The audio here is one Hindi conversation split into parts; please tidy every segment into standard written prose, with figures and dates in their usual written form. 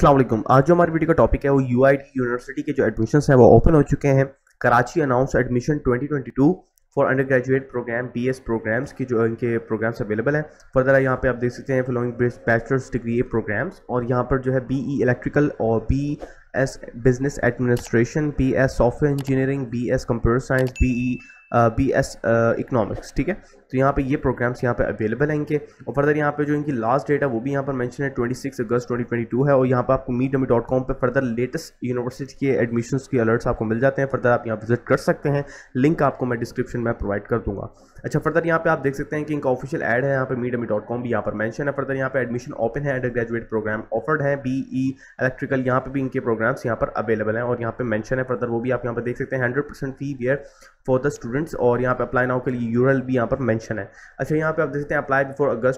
अस्सलाम वालेकुम। आज जो हमारी वीडियो का टॉपिक है वो यूआईटी यूनिवर्सिटी के जो एडमिशन्स हैं वो ओपन हो चुके हैं। Karachi announce admission 2022 for undergraduate program BS programs की जो इनके प्रोग्राम्स अवेलेबल हैं। फर्दर यहाँ पे आप देख सकते हैं फॉलोइंग बैचलर्स डिग्री प्रोग्राम्स, और यहाँ पर जो है बीई इलेक्ट्रिकल और BS business administration, BS software engineering, BS computer science, BS economics. ठीक है, तो यहाँ पे ये प्रोग्राम्स यहाँ पे अवेलेबल हैं इनके। और फर्दर यहाँ पे जो इनकी लास्ट डेट है वो भी यहाँ पर मेंशन है 26 अगस्त 2022 है। और यहाँ पर आपको meetdummy.com पे फर्दर लेटेस्ट यूनिवर्सिटी के एडमिशन्स के अलर्ट्स आपको मिल जाते हैं। फर्दर आप यहाँ विजिट कर सकते हैं, लिंक आपको मैं डिस्क्रिप्शन में प्रोवाइड कर दूंगा। अच्छा, फर्दर यहाँ पे आप देख सकते हैं कि इनका ऑफिशियल ऐड है यहाँ पे meetdummy.com भी यहाँ पर मेंशन है। फर्दर यहाँ पे एडमिशन ओपन है, अंडर ग्रेजुएट प्रोग्राम ऑफर्ड है, बीई इलेक्ट्रिकल यहाँ पे भी इनके प्रोग्राम्स यहाँ पर अवेलेबल हैं और यहाँ पे मेंशन है। फर्दर वो भी आप यहाँ पर देख सकते हैं 100% fee waiver for the students, और यहाँ पे अप्लाई नाउ के लिए यूआरएल भी यहाँ पर मेंशन है। अच्छा, यहाँ पे आप देख सकते हैं अप्लाई बिफोर अगस्त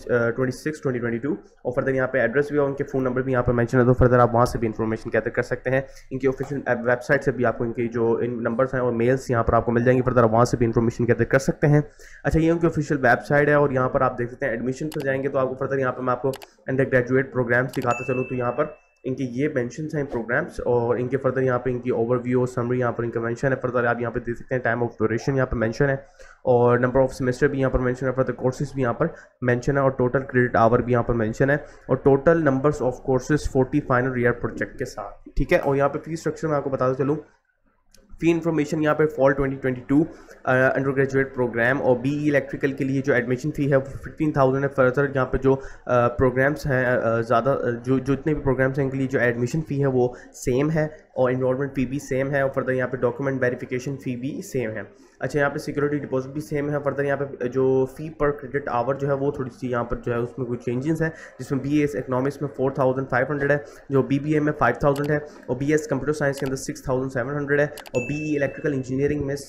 26 2022, और फर्दर यहाँ पे एड्रेस भी और उनके फ़ोन नंबर भी यहाँ पर मेंशन है, तो फर्दर आप वहाँ से भी इन्फॉर्मेशन गैदर कर सकते हैं। इनकी ऑफिशियल वेबसाइट से भी आपको इनके जो इन नंबर्स हैं और मेल्स यहाँ पर आपको मिल जाएंगे। फर्दर आप वहाँ से भी इन्फॉर्मेशन गैदर कर सकते हैं। अच्छा, ये उनकी ऑफिशियल वेबसाइट है और यहाँ पर आप देख सकते हैं एडमिशन पर जाएंगे तो आपको फर्दर यहाँ पर मैं आपको अंडर ग्रेजुएट प्रोग्राम्स दिखाता चलूँ तो यहाँ पर इनके ये मेंशन हैं प्रोग्राम्स, और इनके फर्दर यहाँ पे इनकी ओवरव्यू और समरी यहाँ पर इनका मेंशन है। फर्दर आप यहाँ पे देख सकते हैं टाइम ऑफ ड्यूरेशन यहाँ पर मेंशन है, और नंबर ऑफ सेमेस्टर भी यहाँ पर मेंशन है। फर्दर कोर्सेज भी यहाँ पर मेंशन है, और टोटल क्रेडिट आवर भी यहाँ पर मेंशन है, और total numbers of courses 40 final year project के साथ। ठीक है, और यहाँ पे फी स्ट्रक्चर मैं आपको बताता चलूँ। फी इन्फॉर्मेशन यहाँ पे फॉल 2022 अंडर ग्रेजुएट प्रोग्राम और बीई इलेक्ट्रिकल के लिए जो एडमिशन फ़ी है वो 15,000 है। फर्दर यहाँ पे जो प्रोग्राम्स हैं ज़्यादा जो जितने भी प्रोग्राम्स हैं इनके लिए जो एडमिशन फ़ी है वो सेम है, और इन्वॉल्वमेंट फ़ी भी सेम है, और फर्दर यहाँ पे डॉक्यूमेंट वेरिफिकेशन फ़ी भी सेम है। अच्छा, यहाँ पे सिक्योरिटी डिपॉजिट भी सेम है। फर्दर यहाँ पे जो फ़ी पर क्रेडिट आवर जो है वो थोड़ी सी यहाँ पर जो है उसमें कुछ चेंजेस हैं, जिसमें बीएस इकोनॉमिक्स में 4,500 है, जो बीबीए में 5,000 है, और बीएस कंप्यूटर साइंस के अंदर 6,700 है, और बीई इलेक्ट्रिकल इंजीनियरिंग में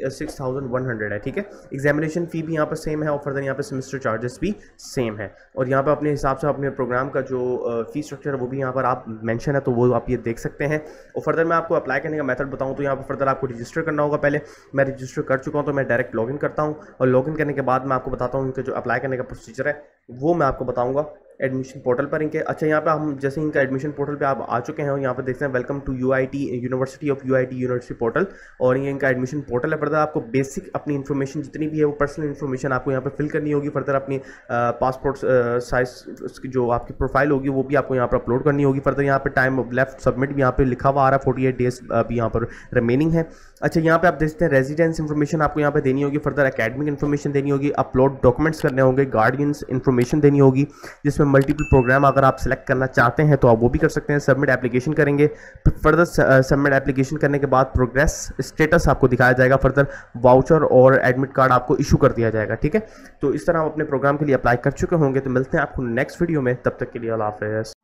6,100 है। ठीक है, एग्जामिनेशन फ़ी भी यहाँ पर सेम है, और फर्दर यहाँ पे सेमेस्टर चार्जेस भी सेम है, और यहाँ पर अपने हिसाब से अपने प्रोग्राम का जो फ़ी स्ट्रक्चर है वो भी यहाँ पर आप मेंशन है, तो वो आप ये देख सकते हैं। और फर्दर मैं आपको अप्लाई करने का मेथड बताऊँ तो यहाँ पर फर्दर आपको रजिस्टर करना होगा। पहले मैं रजिस्टर कर चुका हूँ तो मैं डायरेक्ट लॉगिन करता हूँ, और लॉगिन करने के बाद मैं आपको बताता हूँ इनका जो अप्लाई करने का प्रोसीजर है वो मैं आपको बताऊँगा एडमिशन पोर्टल पर इनके। अच्छा, यहाँ पे हम जैसे इनका एडमिशन पोर्टल पे आप आ चुके हैं और यहाँ पे देखते हैं welcome to UIT university of UIT university portal, और ये इनका एडमिशन पोर्टल है। फर्दर आपको बेसिक अपनी इन्फॉर्मेशन जितनी भी है वो पर्सनल इन्फॉर्मेशन आपको यहाँ पे फिल करनी होगी। फर्दर अपनी पासपोर्ट साइज की जो आपकी प्रोफाइल होगी वो भी आपको यहाँ पर अपलोड करनी होगी। फर्दर यहाँ पे टाइम ऑफ लेफ्ट सबमिट भी यहाँ पे लिखा हुआ आ रहा है, 48 डेज भी यहाँ पर रिमेनिंग है। अच्छा, यहाँ पे आप देखते हैं रेजिडेंस इन्फॉर्मेशन आपको यहाँ पे देनी होगी, फर्दर एकेडमिक इन्फॉर्मेशन देनी होगी, अपलोड डॉक्यूमेंट्स करने होंगे, गार्डियंस इन्फॉर्मेशन देनी होगी, जिसमें मल्टीपल प्रोग्राम अगर आप सेलेक्ट करना चाहते हैं तो आप वो भी कर सकते हैं। सबमिट एप्लीकेशन करेंगे, फर्दर सबमिट एप्लीकेशन करने के बाद प्रोग्रेस स्टेटस आपको दिखाया जाएगा, फर्दर वाउचर और एडमिट कार्ड आपको इशू कर दिया जाएगा। ठीक है, तो इस तरह आप अपने प्रोग्राम के लिए अप्लाई कर चुके होंगे। तो मिलते हैं आपको नेक्स्ट वीडियो में, तब तक के लिए अल्लाह हाफ़िज़।